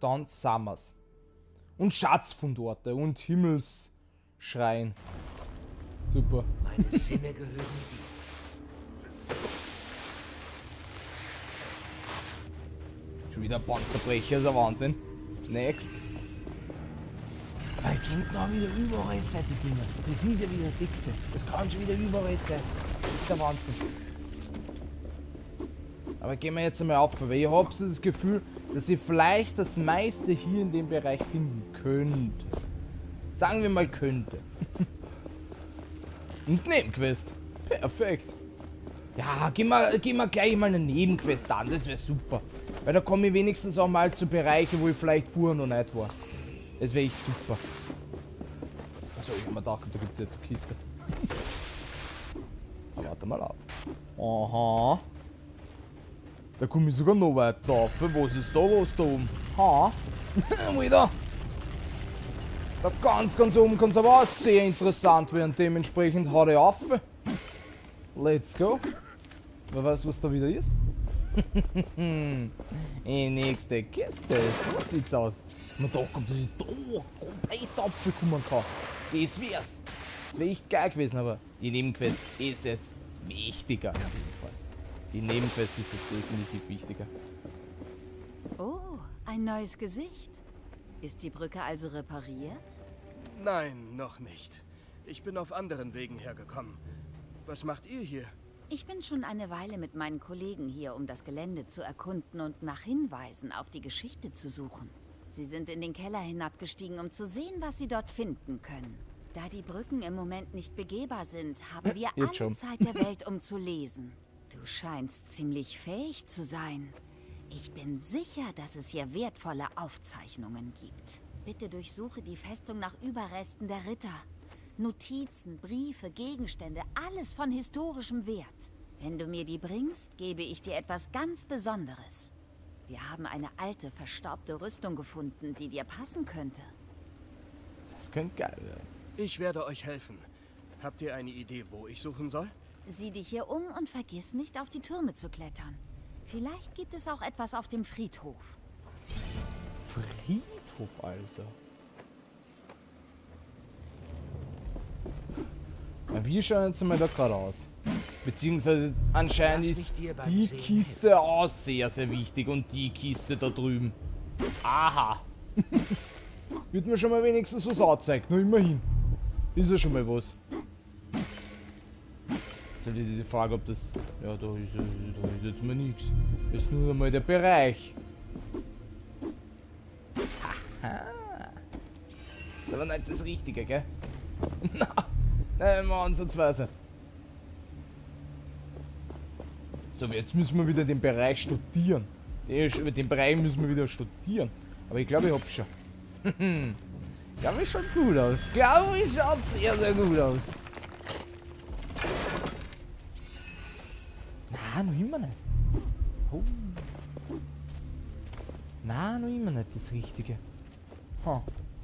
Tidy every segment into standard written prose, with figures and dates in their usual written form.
dann Summers. Und Schatzfundorte und Himmelsschreien. Super. Meine Sinne gehören dir. Schon wieder Panzerbrecher, ist der Wahnsinn. Next. Aber ich kennt noch wieder überall sein, die Dinger. Das ist ja wieder das Dickste. Das kann schon wieder überall sein. Das ist der Wahnsinn. Aber gehen wir jetzt einmal auf, weil ich habe so das Gefühl, dass ich vielleicht das meiste hier in dem Bereich finden könnte. Sagen wir mal könnte. Und Nebenquest. Perfekt. Ja, gehen wir gleich mal eine Nebenquest an, das wäre super. Weil da komme ich wenigstens auch mal zu Bereichen, wo ich vielleicht vorher noch nicht war. Das wäre echt super. Achso, ich habe mir gedacht, da gibt es jetzt eine Kiste. Aber warte mal ab. Aha. Da komme ich sogar noch weiter rauf. Was ist da los da oben? Ha? Wieder. Da ganz oben kann es aber auch sehr interessant werden. Dementsprechend hau ich auf. Let's go. Wer weiß, was da wieder ist? Die nächste Kiste. So sieht's aus. Man da kommt, dass ich da komplett aufkommen kann. Das wär's. Das wäre echt geil gewesen, aber die Nebenquest ist jetzt wichtiger. Auf jeden Fall. Die Nebenquest ist jetzt definitiv wichtiger. Oh, ein neues Gesicht. Ist die Brücke also repariert? Nein, noch nicht. Ich bin auf anderen Wegen hergekommen. Was macht ihr hier? Ich bin schon eine Weile mit meinen Kollegen hier, um das Gelände zu erkunden und nach Hinweisen auf die Geschichte zu suchen. Sie sind in den Keller hinabgestiegen, um zu sehen, was sie dort finden können. Da die Brücken im Moment nicht begehbar sind, haben wir alle Zeit der Welt, um zu lesen. Du scheinst ziemlich fähig zu sein. Ich bin sicher, dass es hier wertvolle Aufzeichnungen gibt. Bitte durchsuche die Festung nach Überresten der Ritter. Notizen, Briefe, Gegenstände, alles von historischem Wert. Wenn du mir die bringst, gebe ich dir etwas ganz Besonderes. Wir haben eine alte, verstaubte Rüstung gefunden, die dir passen könnte. Das könnte geil werden. Ich werde euch helfen. Habt ihr eine Idee, wo ich suchen soll? Sieh dich hier um und vergiss nicht, auf die Türme zu klettern. Vielleicht gibt es auch etwas auf dem Friedhof. Friedhof also. Ja, wie schauen jetzt einmal da gerade aus? Beziehungsweise anscheinend ist die Kiste auch sehr, sehr wichtig und die Kiste da drüben. Aha. Wird mir schon mal wenigstens was angezeigt, nur immerhin. Ist ja schon mal was. Jetzt halt die Frage, ob das... Ja, da ist jetzt mal nichts. Das ist nur einmal der Bereich. Haha. Ist aber nicht das Richtige, gell? Nein, mal ansatzweise. So, jetzt müssen wir wieder den Bereich studieren. Den Bereich müssen wir wieder studieren. Aber ich glaube, ich hab's schon. Glaube ich, schaut gut aus. Glaube ich, schaut sehr, sehr gut aus. Na, noch immer nicht. Oh. Na, noch immer nicht das Richtige. Huh.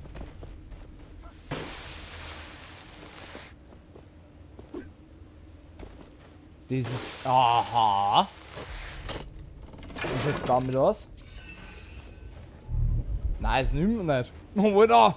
Das ist... Aha. Wie schaut's damit aus? Nein, es nimmt man nicht. Oh, da.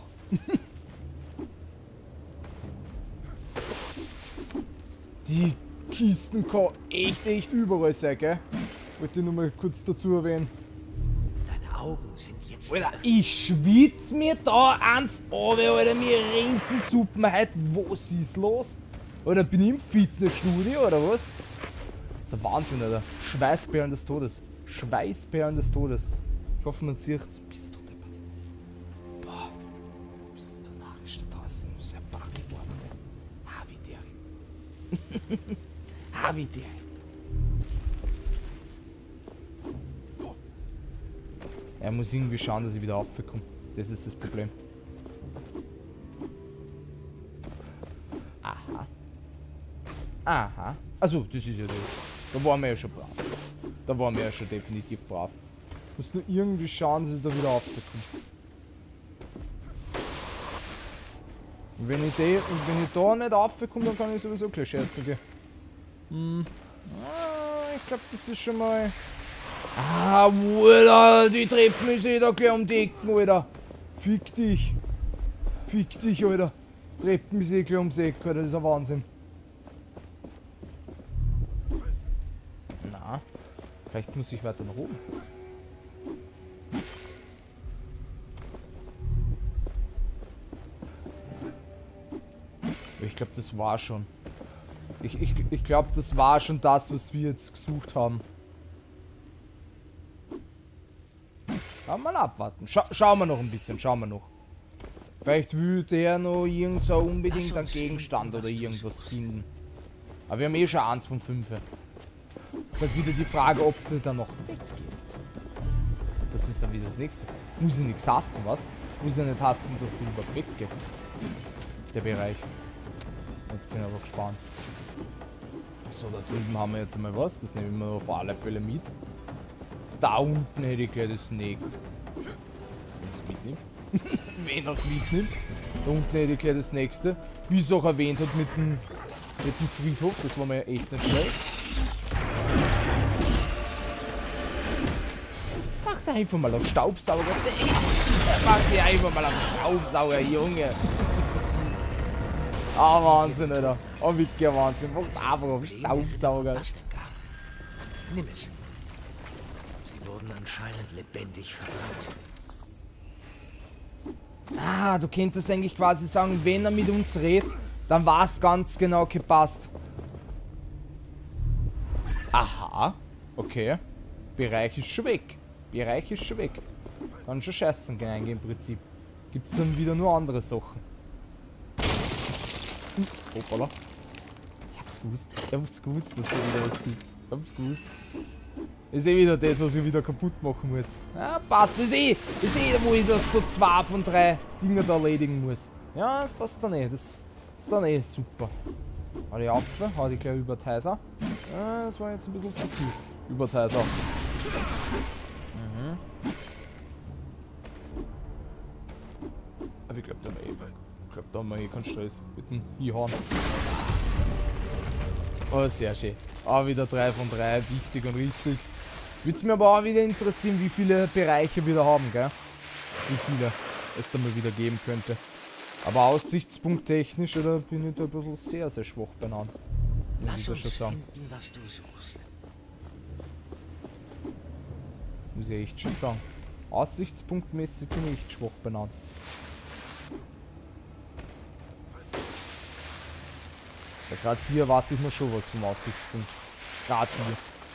Die Kisten kann echt überall sein, gell? Wollte ich nur mal kurz dazu erwähnen. Deine Augen sind jetzt... Alter, ich schwitz mir da ans Auge, Alter, mir rennt die Suppe heute. Was ist los? Oder bin ich im Fitnessstudio oder was? Das ist ein Wahnsinn, Alter. Schweißperlen des Todes. Schweißperlen des Todes. Ich hoffe, man sieht's. Bist du deppert? Boah. Bist du narrisch da draußen? Muss ja bar geworden sein. Havideri. Havideri. Er muss irgendwie schauen, dass ich wieder aufkomme. Das ist das Problem. Aha. Aha. Also, das ist ja das. Da waren wir ja schon brav. Da waren wir ja schon definitiv brav. Muss nur irgendwie schauen, dass ich da wieder aufkomme. Und wenn ich da nicht aufkomme, dann kann ich sowieso gleich essen gehen. Ich glaube, das ist schon mal Ah, Alter, die Treppen ist da gleich um die Ecken, Alter. Fick dich. Fick dich, Alter. Treppen ist gleich ums Eck, Alter, das ist ein Wahnsinn. Na, vielleicht muss ich weiter nach oben. Ich glaube, das war schon. Ich glaube, das war schon das, was wir jetzt gesucht haben. Aber mal abwarten. Schauen wir noch ein bisschen, schauen wir noch. Vielleicht will der noch irgend so unbedingt einen Gegenstand oder irgendwas finden. Aber wir haben eh schon 1 von 5. Ist halt wieder die Frage, ob der dann noch weggeht. Das ist dann wieder das nächste. Muss ich nichts hassen, was? Muss ich nicht hassen, dass du überhaupt weggehst. Der Bereich. Jetzt bin ich aber gespannt. So, da drüben haben wir jetzt mal was. Das nehmen wir auf alle Fälle mit. Da unten hätte ich gleich das Snake. Wenn es mitnimmt. Wenn er es mitnimmt. Da unten hätte ich gleich das nächste. Wie es auch erwähnt hat mit dem Friedhof. Das war mir ja echt nicht schlecht. Mach da einfach mal auf Staubsauger. Mach dir einfach mal auf Staubsauger, Junge. Ah, Wahnsinn, Alter. Oh, wirklich Wahnsinn. Mach einfach auf Staubsauger. Nimm es. Sie wurden anscheinend lebendig verbrannt. Ah, du könntest eigentlich quasi sagen, wenn er mit uns redet, dann war es ganz genau gepasst. Aha. Okay. Bereich ist schon weg. Bereich ist schon weg. Kann schon scheißen gehen im Prinzip. Gibt es dann wieder nur andere Sachen. Hoppala. Ich hab's gewusst. Ich hab's gewusst, dass da wieder was gibt. Ich hab's gewusst. Ist eh wieder das, was ich wieder kaputt machen muss. Ja, passt. Ist eh, wo ich da so 2 von 3 Dinger da erledigen muss. Ja, das passt dann eh. Das ist dann eh super. Hau die auf, hau die gleich über Teiser. Ja, das war jetzt ein bisschen zu viel. Über Teiser. Mhm. Aber ich glaube, da haben wir eh keinen Stress mit dem Hinhauen. Oh, sehr schön. Auch wieder 3 von 3, wichtig und richtig. Würde es mir aber auch wieder interessieren, wie viele Bereiche wir da haben, gell? Wie viele es da mal wieder geben könnte. Aber aussichtspunkttechnisch, oder bin ich da ein bisschen sehr, sehr schwach benannt. Muss ich das schon sagen. Finden, was du suchst. Muss ich echt schon sagen. Aussichtspunktmäßig bin ich echt schwach benannt. Ja, gerade hier erwarte ich mir schon was vom Aussichtspunkt. Gerade hier.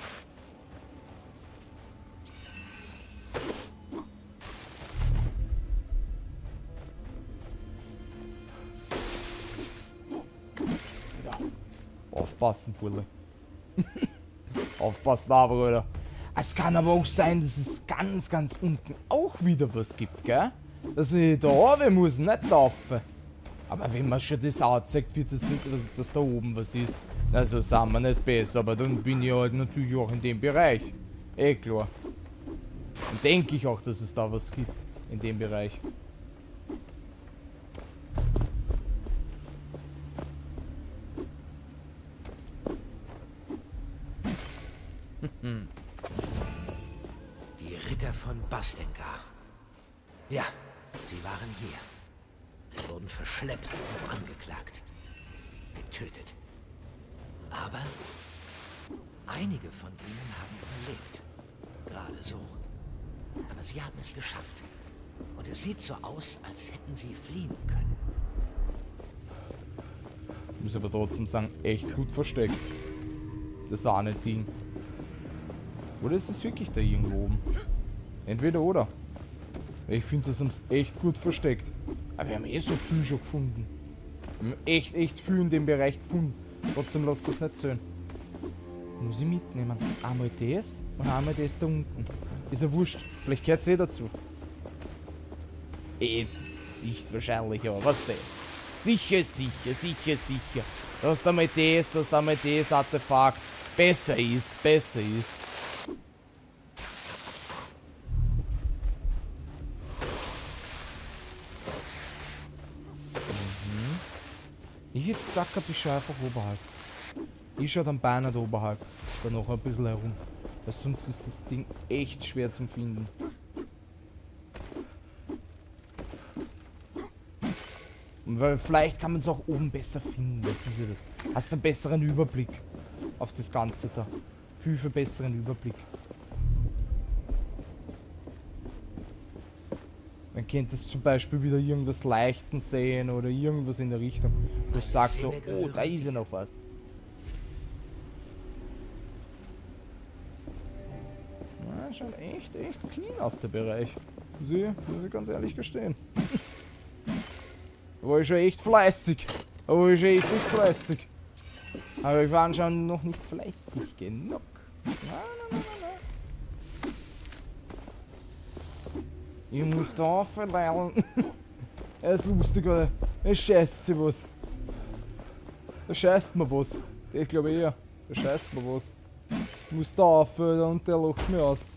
Ja. Aufpassen, Bulle. Aufpassen, aber, Alter. Es kann aber auch sein, dass es ganz, ganz unten auch wieder was gibt, gell? Dass ich da oben muss, nicht laufen. Aber wenn man schon das anzeigt, wird dass da oben was ist, also sind wir nicht besser, aber dann bin ich halt natürlich auch in dem Bereich. Eh klar. Und denke ich auch, dass es da was gibt in dem Bereich. Die Ritter von Bastengar. Ja, sie waren hier. Sie wurden verschleppt und angeklagt. Getötet. Aber einige von ihnen haben überlebt. Gerade so. Aber sie haben es geschafft. Und es sieht so aus, als hätten sie fliehen können. Ich muss aber trotzdem sagen, echt gut versteckt. Das Sahne-Ding. Oder ist es wirklich da irgendwo oben? Entweder oder. Ich finde, das haben sie echt gut versteckt. Aber wir haben eh so viel schon gefunden. Wir haben echt viel in dem Bereich gefunden. Trotzdem lasst das nicht zählen. Muss ich mitnehmen. Einmal das und einmal das da unten. Ist ja wurscht. Vielleicht gehört es eh dazu. Nicht wahrscheinlich, aber was denn? Sicher. Dass da mal das Artefakt besser ist. Ich hätte gesagt, ich schaue einfach oberhalb. Ich schaue dann beinahe oberhalb. Da noch ein bisschen herum. Weil sonst ist das Ding echt schwer zum Finden. Und weil vielleicht kann man es auch oben besser finden. Das ist ja das. Hast einen besseren Überblick auf das Ganze da. Viel besseren Überblick. Dann könnt ihr zum Beispiel wieder irgendwas Leichten sehen oder irgendwas in der Richtung. Du sagst so, oh, da ist ja noch was. Ja, schaut echt clean aus, der Bereich. Muss ich ganz ehrlich gestehen. Da war ich schon echt fleißig. Aber ich war anscheinend noch nicht fleißig genug. Nein. Ich muss da verleihen. Er ist lustig, oder? Er scheißt sich was. Da scheißt mir was. Ich glaube eher. Da scheißt mir was. Ich muss da aufhören und der lacht mir aus.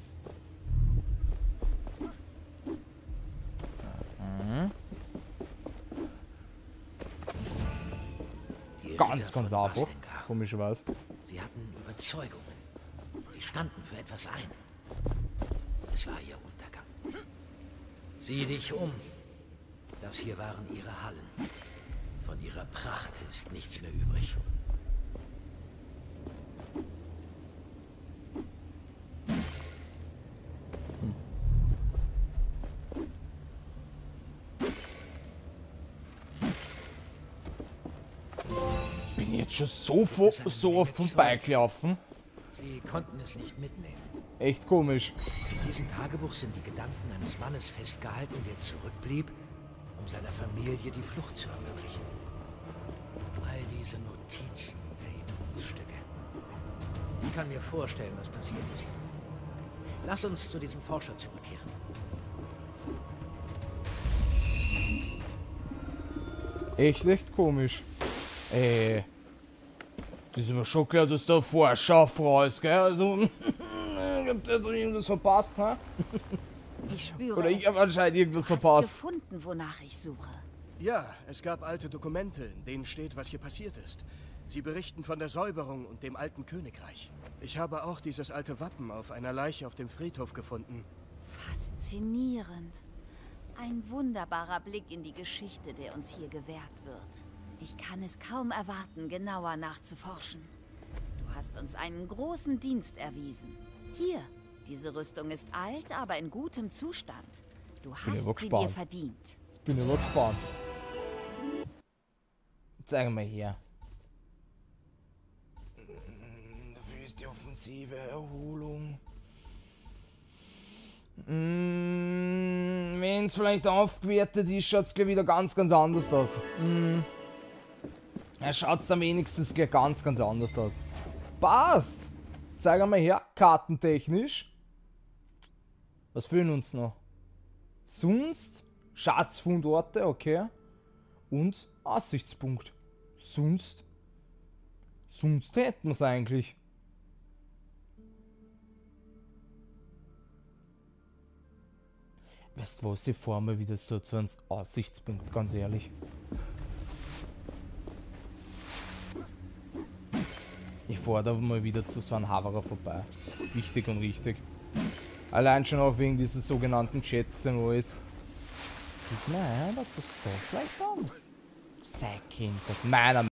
Ganz einfach. Komischerweise. Sie hatten Überzeugungen. Sie standen für etwas ein. Es war ihr Untergang. Sieh dich um. Das hier waren ihre Hallen. Von ihrer Pracht ist nichts mehr übrig. Bin ich jetzt schon so oft vorbeigelaufen? Sie konnten es nicht mitnehmen. Echt komisch. In diesem Tagebuch sind die Gedanken eines Mannes festgehalten, der zurückblieb, um seiner Familie die Flucht zu ermöglichen. All diese Notizen und Erinnerungsstücke. Ich kann mir vorstellen, was passiert ist. Lass uns zu diesem Forscher zurückkehren. Echt komisch. Das ist mir schon klar, dass der Forscherfrau ist, gell? Also, ich hab da irgendwas verpasst, ha? Ich spüre Oder ich habe anscheinend irgendwas du hast verpasst. gefunden, wonach ich suche. Ja, es gab alte Dokumente, in denen steht, was hier passiert ist. Sie berichten von der Säuberung und dem alten Königreich. Ich habe auch dieses alte Wappen auf einer Leiche auf dem Friedhof gefunden. Faszinierend. Ein wunderbarer Blick in die Geschichte, der uns hier gewährt wird. Ich kann es kaum erwarten, genauer nachzuforschen. Du hast uns einen großen Dienst erwiesen. Hier, diese Rüstung ist alt, aber in gutem Zustand. Du hast sie dir verdient. Jetzt bin ich aber gespannt. Zeig mal her. Dafür ist die offensive Erholung. Wenn es vielleicht aufgewertet ist, schaut es gleich wieder ganz anders aus. Ja, schaut es dann wenigstens gleich ganz anders aus. Passt! Zeig mal her, kartentechnisch. Was fehlen uns noch? Sonst Schatzfundorte, okay. Und Aussichtspunkt. Sonst hätten wir es eigentlich. Weißt du was, ich fahre mal wieder so zu einem Aussichtspunkt, ganz ehrlich. Ich fahre da mal wieder zu so einem Haverer vorbei. Wichtig und richtig. Allein schon auch wegen dieser sogenannten Chats und alles. Nein, das da vielleicht aus. Sei Kind, meiner